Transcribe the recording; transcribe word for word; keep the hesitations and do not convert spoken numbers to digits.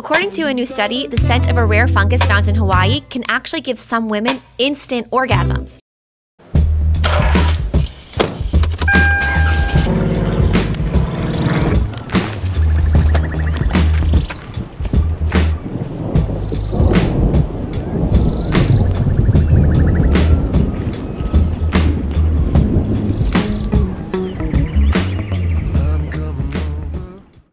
According to a new study, the scent of a rare fungus found in Hawaii can actually give some women instant orgasms.